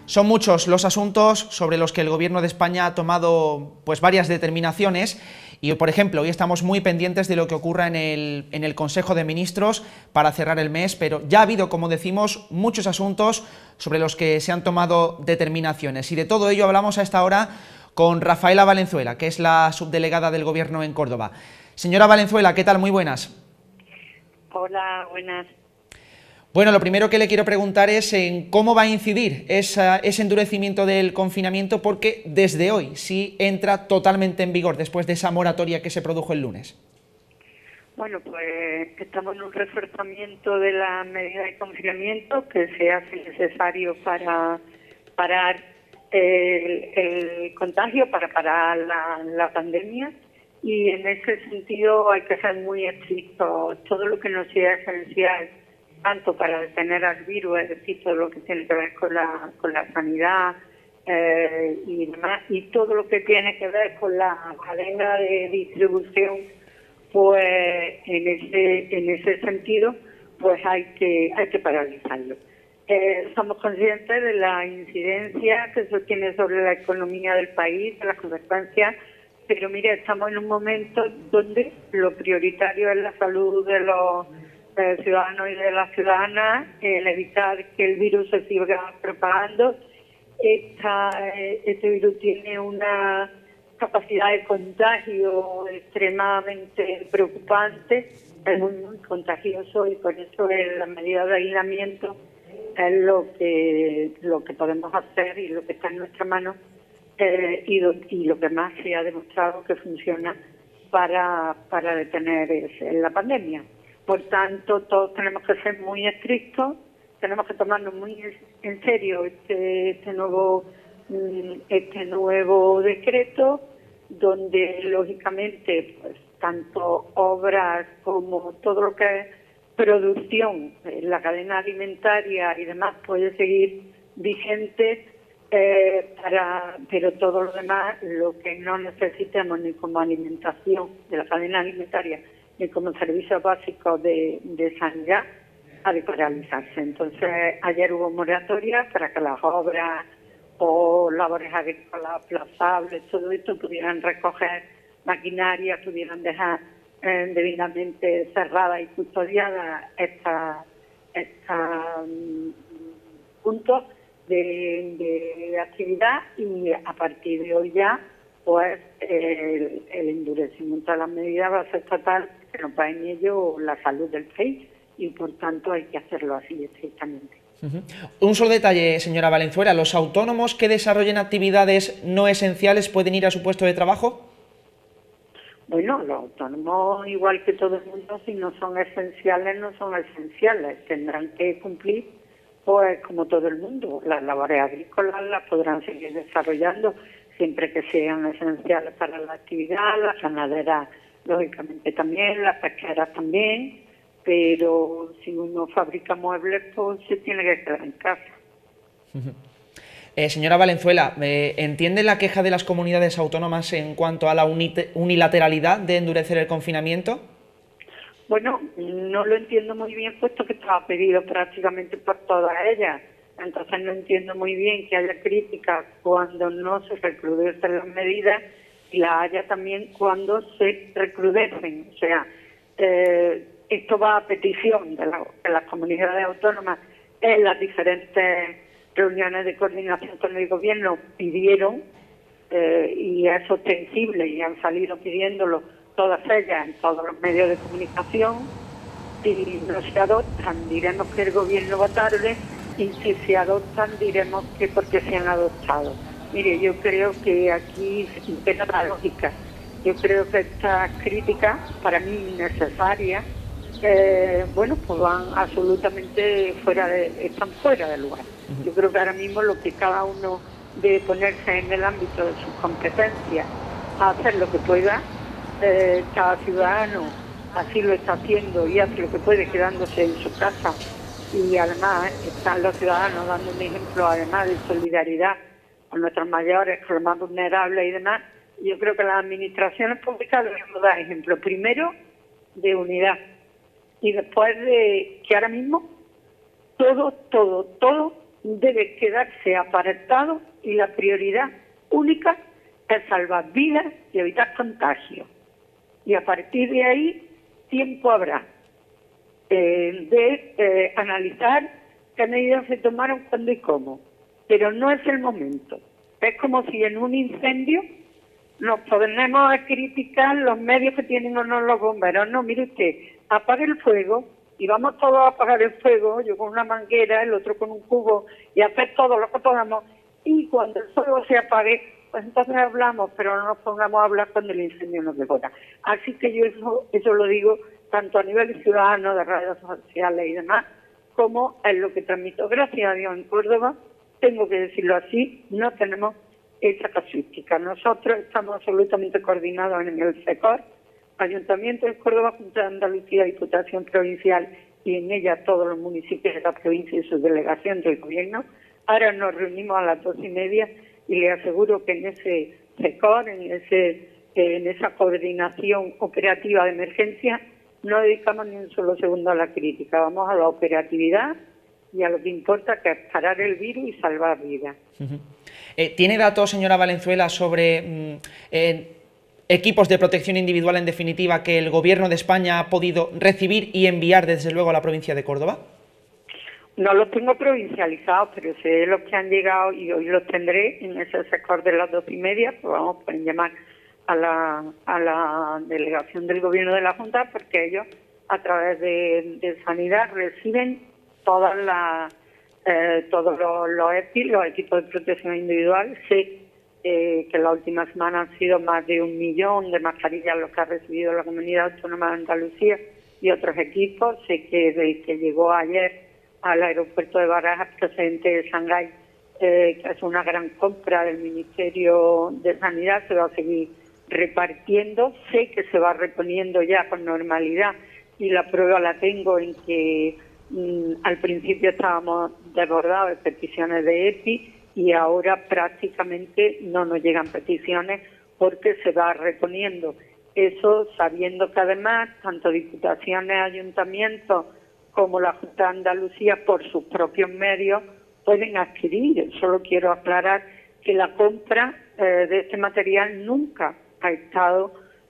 Son muchos los asuntos sobre los que el Gobierno de España ha tomado varias determinaciones y, por ejemplo, hoy estamos muy pendientes de lo que ocurra en el Consejo de Ministros para cerrar el mes, pero ya ha habido, como decimos, muchos asuntos sobre los que se han tomado determinaciones. Y de todo ello hablamos a esta hora con Rafaela Valenzuela, que es la subdelegada del Gobierno en Córdoba. Señora Valenzuela, ¿qué tal? Muy buenas. Hola, buenas. Bueno, lo primero que le quiero preguntar es en cómo va a incidir ese endurecimiento del confinamiento, porque desde hoy sí entra totalmente en vigor, después de esa moratoria que se produjo el lunes. Bueno, pues estamos en un reforzamiento de la medida de confinamiento que se hace necesario para parar el contagio, para parar la pandemia, y en ese sentido hay que ser muy estrictos. Todo lo que no sea esencial, tanto para detener al virus, es decir, todo lo que tiene que ver con la sanidad y demás, y todo lo que tiene que ver con la cadena de distribución, pues en ese sentido, pues hay que paralizarlo. Somos conscientes de la incidencia que eso tiene sobre la economía del país, de las consecuencias, pero mire, estamos en un momento donde lo prioritario es la salud de los ciudadanos y de las ciudadanas, el evitar que el virus se siga propagando. Este virus tiene una capacidad de contagio extremadamente preocupante, es muy contagioso, y por eso la medida de aislamiento es lo que podemos hacer y lo que está en nuestra mano, y lo que más se ha demostrado que funciona para detener la pandemia. Por tanto, todos tenemos que ser muy estrictos, tenemos que tomarnos muy en serio este nuevo decreto, donde lógicamente pues tanto obras como todo lo que es producción, la cadena alimentaria y demás puede seguir vigente, pero todo lo demás, lo que no necesitemos ni como alimentación de la cadena alimentaria ni como servicios básicos de sanidad, ha de paralizarse. Entonces, ayer hubo moratoria para que las obras o labores agrícolas aplazables, todo esto, pudieran recoger maquinaria, pudieran dejar debidamente cerradas y custodiadas estos puntos de actividad, y a partir de hoy ya pues el endurecimiento de las medidas va a ser total, que no va en ello la salud del país, y por tanto hay que hacerlo así estrictamente. Un solo detalle, señora Valenzuela: ¿los autónomos que desarrollen actividades no esenciales pueden ir a su puesto de trabajo? Bueno, los autónomos, igual que todo el mundo, si no son esenciales, no son esenciales. Tendrán que cumplir, pues como todo el mundo. Las labores agrícolas las podrán seguir desarrollando siempre que sean esenciales para la actividad, las ganaderas lógicamente también, las pesqueras también, pero si uno fabrica muebles, pues se tiene que quedar en casa. Señora Valenzuela, ¿entiende la queja de las comunidades autónomas en cuanto a la unilateralidad de endurecer el confinamiento? Bueno, no lo entiendo muy bien, puesto que estaba pedido prácticamente por todas ellas. Entonces no entiendo muy bien que haya críticas cuando no se recrudecen las medidas, y las haya también cuando se recrudecen. O sea, esto va a petición de las comunidades autónomas. En las diferentes reuniones de coordinación con el gobierno pidieron, y es ostensible, y han salido pidiéndolo todas ellas en todos los medios de comunicación. Si no se adoptan, diremos que el gobierno va tarde, y si se adoptan, diremos que porque se han adoptado. Mire, yo creo que aquí impera la lógica. Yo creo que estas críticas, para mí innecesarias, bueno, pues van absolutamente están fuera de lugar. Yo creo que ahora mismo lo que cada uno debe ponerse en el ámbito de sus competencias, a hacer lo que pueda. Cada ciudadano así lo está haciendo y hace lo que puede quedándose en su casa, y además están los ciudadanos dando un ejemplo además de solidaridad con nuestros mayores, con los más vulnerables y demás. Yo creo que las administraciones públicas debemos dar ejemplo primero de unidad, y después de que ahora mismo todo debe quedarse apartado y la prioridad única es salvar vidas y evitar contagios. Y a partir de ahí, tiempo habrá de analizar qué medidas se tomaron, cuándo y cómo. Pero no es el momento. Es como si en un incendio nos ponemos a criticar los medios que tienen o no los bomberos. No, mire usted, apague el fuego y vamos todos a apagar el fuego, yo con una manguera, el otro con un cubo, y hacer todo lo que podamos. Y cuando el fuego se apague, pues entonces hablamos, pero no nos pongamos a hablar cuando el incendio nos devora. Así que yo eso lo digo tanto a nivel ciudadano, de redes sociales y demás, como en lo que transmito. Gracias a Dios en Córdoba, tengo que decirlo así, no tenemos esa casuística. Nosotros estamos absolutamente coordinados en el SECOR, Ayuntamiento de Córdoba, Junta de Andalucía, Diputación Provincial y en ella todos los municipios de la provincia y su delegación del gobierno. Ahora nos reunimos a las 2:30 y le aseguro que en ese SECOR, en esa coordinación operativa de emergencia, no dedicamos ni un solo segundo a la crítica. Vamos a la operatividad y a lo que importa, que es parar el virus y salvar vidas. ¿Tiene datos, señora Valenzuela, sobre equipos de protección individual, en definitiva, que el Gobierno de España ha podido recibir y enviar, desde luego, a la provincia de Córdoba? No los tengo provincializados, pero sé los que han llegado y hoy los tendré en ese sector de las 2:30. Pues vamos, pueden llamar a la delegación del Gobierno de la Junta, porque ellos, a través de Sanidad, reciben todos los EPI, los equipos de protección individual. Sé que la última semana han sido más de 1 millón de mascarillas los que ha recibido la Comunidad Autónoma de Andalucía y otros equipos. Sé que desde que llegó ayer al aeropuerto de Barajas, procedente de Shanghái, que es una gran compra del Ministerio de Sanidad, se va a seguir repartiendo. Sé que se va reponiendo ya con normalidad y la prueba la tengo en que al principio estábamos desbordados de peticiones de EPI y ahora prácticamente no nos llegan peticiones porque se va reponiendo. Eso sabiendo que además tanto diputaciones, ayuntamientos como la Junta de Andalucía, por sus propios medios, pueden adquirir. Solo quiero aclarar que la compra de este material nunca ha estado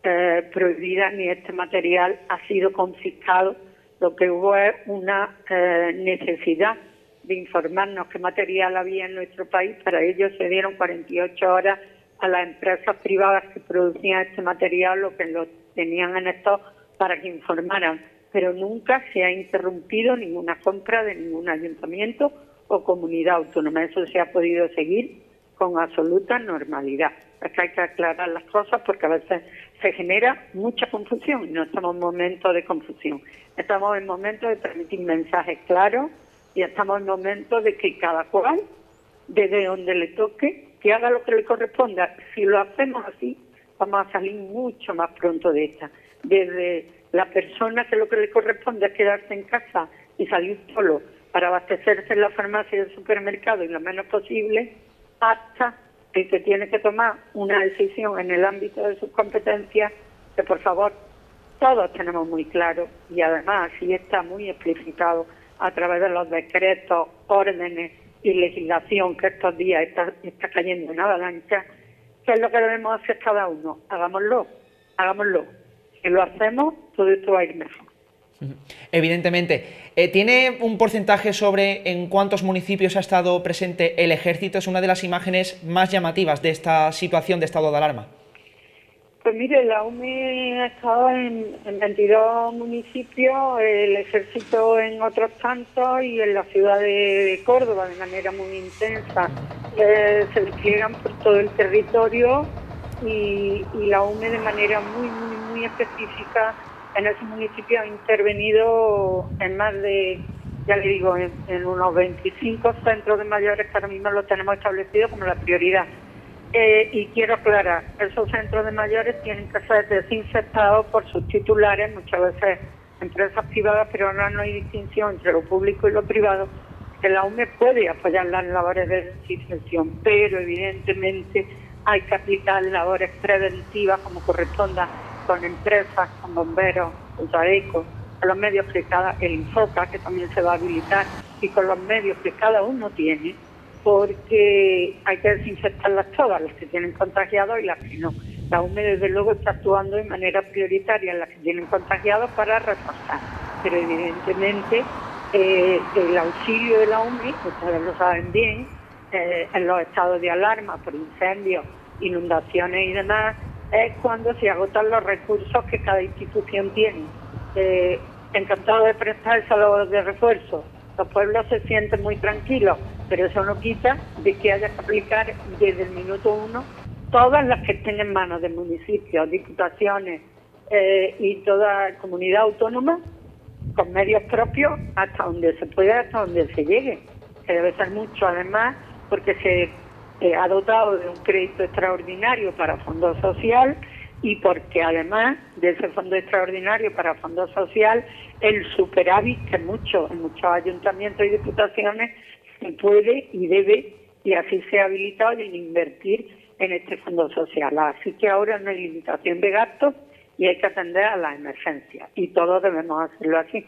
prohibida, ni este material ha sido confiscado. Lo que hubo es una necesidad de informarnos qué material había en nuestro país. Para ello se dieron 48 horas a las empresas privadas que producían este material, lo que lo tenían en stock, para que informaran. Pero nunca se ha interrumpido ninguna compra de ningún ayuntamiento o comunidad autónoma. Eso se ha podido seguir con absoluta normalidad. Es que hay que aclarar las cosas porque a veces se genera mucha confusión y no estamos en momentos de confusión. Estamos en momentos de transmitir mensajes claros y estamos en momentos de que cada cual, desde donde le toque, que haga lo que le corresponda. Si lo hacemos así, vamos a salir mucho más pronto de esta. Desde la persona que lo que le corresponde es quedarse en casa y salir solo para abastecerse en la farmacia y el supermercado y lo menos posible, hasta el que tiene que tomar una decisión en el ámbito de sus competencias, que por favor todos tenemos muy claro y además así está muy explicitado a través de los decretos, órdenes y legislación que estos días está cayendo en avalancha. ¿Qué es lo que debemos hacer cada uno? Hagámoslo. Si lo hacemos, todo esto va a ir mejor. Evidentemente. ¿Tiene un porcentaje sobre en cuántos municipios ha estado presente el Ejército? Es una de las imágenes más llamativas de esta situación de estado de alarma. Pues mire, la UME ha estado en 22 municipios, el Ejército en otros tantos y en la ciudad de Córdoba de manera muy intensa. Se despliegan por todo el territorio y la UME de manera muy específica en ese municipio ha intervenido en más de, ya le digo, en unos 25 centros de mayores que ahora mismo lo tenemos establecido como la prioridad. Y quiero aclarar, esos centros de mayores tienen que ser desinfectados por sus titulares, muchas veces empresas privadas, pero ahora no hay distinción entre lo público y lo privado, que la UME puede apoyar las labores de desinfección, pero evidentemente hay que aplicar labores preventivas como corresponda con empresas, con bomberos, con SAECO, con los medios que el Infoca, que también se va a habilitar, y con los medios que cada uno tiene, porque hay que desinfectarlas todas, las que tienen contagiados y las que no. La UME, desde luego, está actuando de manera prioritaria en las que tienen contagiados para reforzar. Pero, evidentemente, el auxilio de la UME, ustedes lo saben bien, en los estados de alarma por incendios, inundaciones y demás, es cuando se agotan los recursos que cada institución tiene. Encantado de prestárselos de refuerzo. Los pueblos se sienten muy tranquilos, pero eso no quita de que haya que aplicar desde el minuto 1 todas las que estén en manos de municipios, diputaciones y toda comunidad autónoma, con medios propios, hasta donde se pueda, hasta donde se llegue, que debe ser mucho además, porque se ha dotado de un crédito extraordinario para fondo social, y porque además de ese fondo extraordinario para fondo social, el superávit que en muchos ayuntamientos y diputaciones se puede y debe, y así se ha habilitado, en invertir en este fondo social. Así que ahora no hay limitación de gastos y hay que atender a las emergencias, y todos debemos hacerlo así.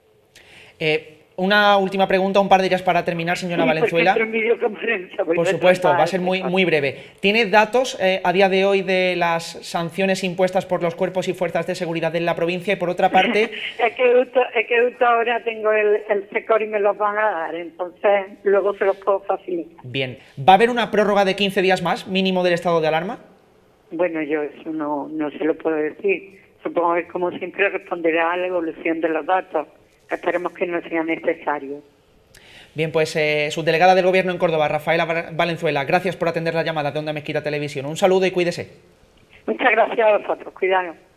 Una última pregunta, un par de ellas para terminar, señora Valenzuela. Por supuesto, va a ser muy breve. ¿Tiene datos a día de hoy de las sanciones impuestas por los cuerpos y fuerzas de seguridad en la provincia? Y por otra parte... es que justo ahora tengo el SECOR y me los van a dar, entonces luego se los puedo facilitar. Bien. ¿Va a haber una prórroga de 15 días más, mínimo del estado de alarma? Bueno, yo eso no se lo puedo decir. Supongo que, como siempre, responderá a la evolución de los datos. Esperemos que no sea necesario. Bien, pues subdelegada del Gobierno en Córdoba, Rafaela Valenzuela, gracias por atender la llamada de Onda Mezquita Televisión. Un saludo y cuídese. Muchas gracias a vosotros. Cuidado.